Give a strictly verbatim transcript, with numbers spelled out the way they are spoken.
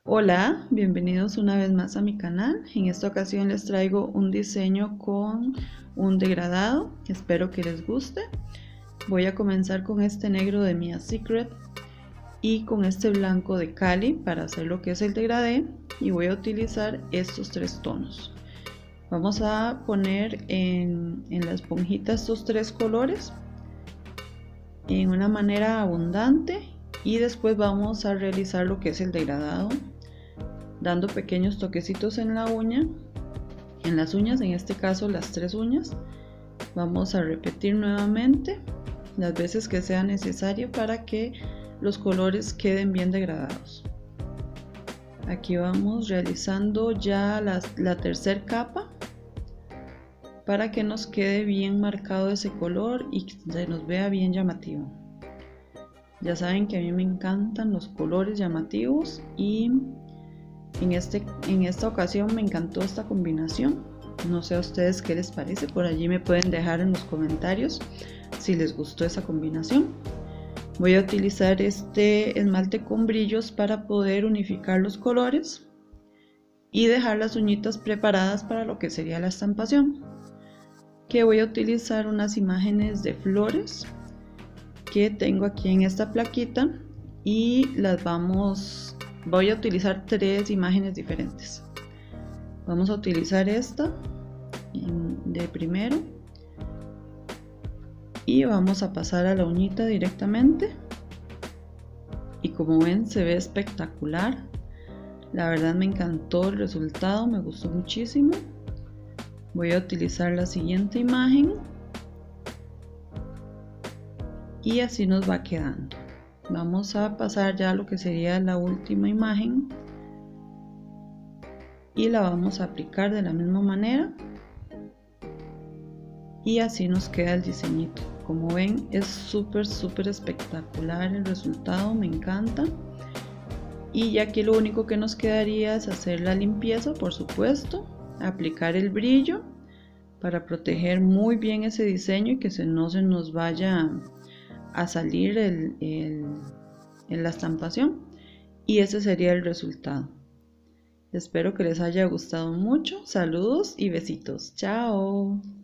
Hola, bienvenidos una vez más a mi canal. En esta ocasión les traigo un diseño con un degradado. Espero que les guste. Voy a comenzar con este negro de Mia Secret y con este blanco de Cali para hacer lo que es el degradé, y voy a utilizar estos tres tonos. Vamos a poner en, en la esponjita estos tres colores en una manera abundante, y después vamos a realizar lo que es el degradado dando pequeños toquecitos en la uña, en las uñas, en este caso las tres uñas. Vamos a repetir nuevamente las veces que sea necesario para que los colores queden bien degradados. Aquí vamos realizando ya la, la tercera capa para que nos quede bien marcado ese color y se nos vea bien llamativo. Ya saben que a mí me encantan los colores llamativos, y en, este, en esta ocasión me encantó esta combinación. No sé a ustedes qué les parece, por allí me pueden dejar en los comentarios si les gustó esa combinación. Voy a utilizar este esmalte con brillos para poder unificar los colores y dejar las uñitas preparadas para lo que sería la estampación. Que voy a utilizar unas imágenes de flores que tengo aquí en esta plaquita, y las vamos voy a utilizar tres imágenes diferentes. Vamos a utilizar esta de primero y vamos a pasar a la uñita directamente, y como ven se ve espectacular. La verdad me encantó el resultado, me gustó muchísimo. Voy a utilizar la siguiente imagen y así nos va quedando. Vamos a pasar ya a lo que sería la última imagen y la vamos a aplicar de la misma manera, y así nos queda el diseñito. Como ven es súper súper espectacular el resultado, me encanta. Y ya aquí lo único que nos quedaría es hacer la limpieza, por supuesto, aplicar el brillo para proteger muy bien ese diseño y que se, no se nos vaya a salir el, el, en la estampación, y ese sería el resultado. Espero que les haya gustado mucho. Saludos y besitos. Chao.